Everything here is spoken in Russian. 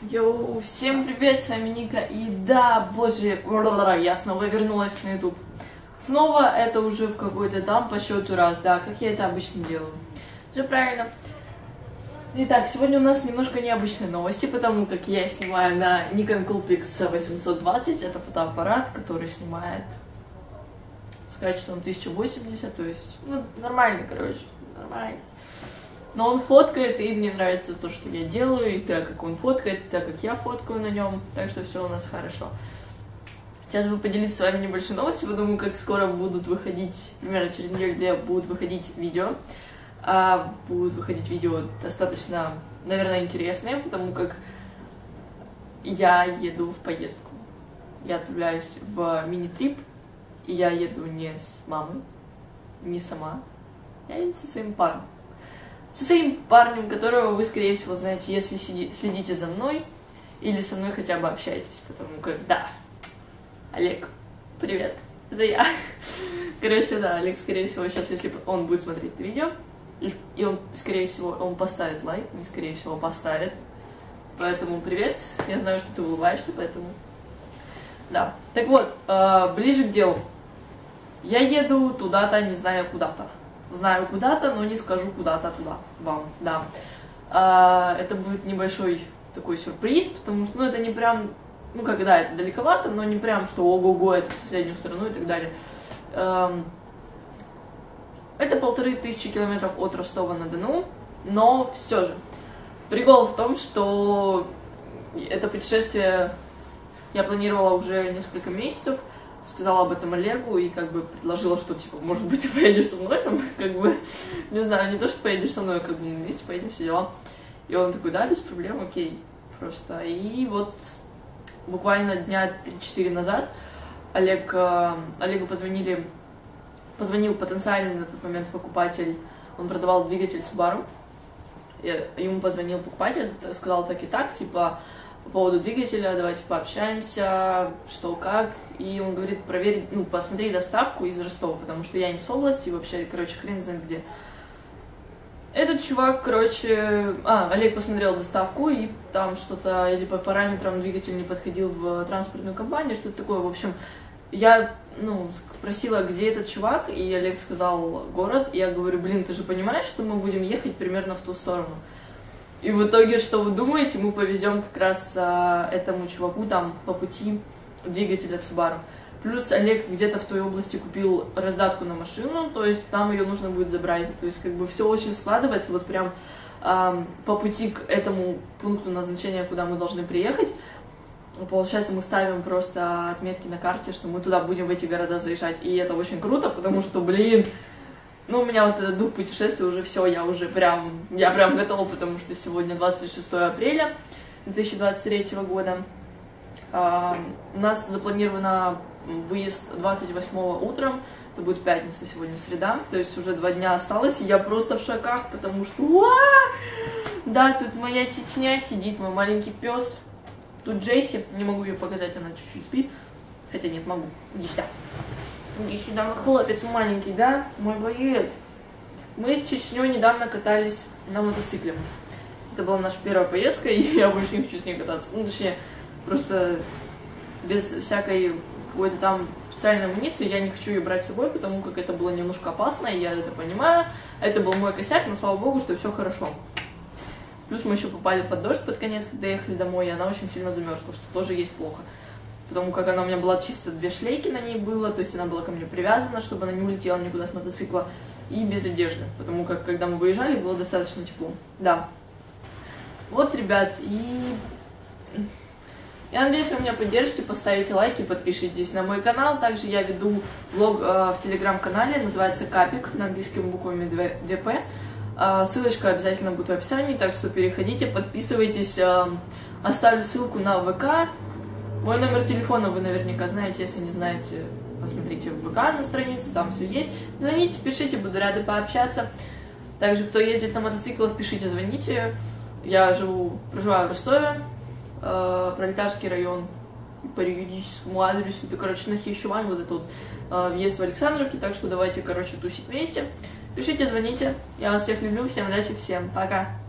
Йоу, всем привет, с вами Ника, и да, боже, я снова вернулась на YouTube. Снова это уже в какой-то там по счету раз, да, как я это обычно делаю. Все правильно. Итак, сегодня у нас немножко необычные новости, потому как я снимаю на Nikon Coolpix 820, это фотоаппарат, который снимает с качеством 1080, то есть, ну, нормально, короче, нормально. Но он фоткает, и мне нравится то, что я делаю, и так как он фоткает, и так как я фоткаю на нем, так что все у нас хорошо. Сейчас бы поделиться с вами небольшой новостью, потому как скоро будут выходить, примерно через неделю будут выходить видео. Будут выходить видео достаточно, наверное, интересные, потому как я еду в поездку. Я отправляюсь в мини-трип, и я еду не с мамой, не сама, я еду со своим парнем. Со своим парнем, которого вы, скорее всего, знаете, если следите за мной или со мной хотя бы общаетесь, потому как, да, Олег, привет, это я. Короче, да, Олег, скорее всего, сейчас, если он будет смотреть это видео, и он, скорее всего, он поставит лайк, не скорее всего, поставит. Поэтому привет, я знаю, что ты улыбаешься, поэтому, да. Так вот, ближе к делу. Я еду туда-то, не знаю куда-то. Знаю куда-то, но не скажу куда-то туда, вам, да. Это будет небольшой такой сюрприз, потому что, ну, это не прям, ну, когда это далековато, но не прям, что ого-го, это в соседнюю страну и так далее. Это 1500 километров от Ростова-на-Дону, но все же. Прикол в том, что это путешествие я планировала уже несколько месяцев, сказала об этом Олегу и как бы предложила, что типа, может быть, ты поедешь со мной, там, как бы, не знаю, не то, что поедешь со мной, как бы мы вместе поедем, все дела. И он такой, да, без проблем, окей, просто. И вот буквально дня 3-4 назад Олегу позвонил потенциальный на тот момент покупатель, он продавал двигатель Subaru, ему позвонил покупатель, сказал так и так, типа, по поводу двигателя, давайте пообщаемся, что как, и он говорит, проверь, ну, посмотри доставку из Ростова, потому что я не с области, вообще, короче, хрен знает где. Этот чувак, короче, Олег посмотрел доставку, и там что-то, или по параметрам двигатель не подходил в транспортную компанию, что-то такое, в общем, я, ну, спросила, где этот чувак, и Олег сказал город, и я говорю, блин, ты же понимаешь, что мы будем ехать примерно в ту сторону? И в итоге, что вы думаете, мы повезем как раз этому чуваку там по пути двигатель от Subaru. Плюс Олег где-то в той области купил раздатку на машину, то есть там ее нужно будет забрать. То есть как бы все очень складывается, вот прям по пути к этому пункту назначения, куда мы должны приехать. Получается, мы ставим просто отметки на карте, что мы туда будем в эти города заезжать. И это очень круто, потому что, блин, ну, у меня вот этот дух путешествия уже все, я прям готова, потому что сегодня 26 апреля 2023 года. У нас запланировано выезд 28-го утром, это будет пятница, сегодня среда, то есть уже 2 дня осталось, и я просто в шоках, потому что, да, тут моя Чечня сидит, мой маленький пес, тут Джесси, не могу ее показать, она чуть-чуть спит, хотя нет, могу, иди сюда. Иди сюда, мой хлопец маленький, да? Мой боец. Мы с Чечней недавно катались на мотоцикле. Это была наша первая поездка, и я больше не хочу с ней кататься. Ну, точнее, просто без всякой какой-то там специальной амуниции я не хочу ее брать с собой, потому как это было немножко опасно, и я это понимаю. Это был мой косяк, но слава богу, что все хорошо. Плюс мы еще попали под дождь под конец, когда ехали домой, и она очень сильно замерзла, что тоже есть плохо. Потому как она у меня была чисто 2 шлейки на ней было, то есть она была ко мне привязана, чтобы она не улетела никуда с мотоцикла, и без одежды, потому как когда мы выезжали, было достаточно тепло. Да. Вот, ребят, и я надеюсь, вы меня поддержите, поставите лайки, подпишитесь на мой канал. Также я веду блог в телеграм-канале, называется Капик, на английскими буквами 2P. Ссылочка обязательно будет в описании, так что переходите, подписывайтесь, оставлю ссылку на ВК. Мой номер телефона вы наверняка знаете, если не знаете, посмотрите в ВК на странице, там все есть. Звоните, пишите, буду рада пообщаться. Также, кто ездит на мотоциклах, пишите, звоните. Я проживаю в Ростове, Пролетарский район, по юридическому адресу, это, короче, на Хищевань, вот это вот въезд в Александровке, так что давайте, короче, тусить вместе. Пишите, звоните, я вас всех люблю, всем удачи, всем пока.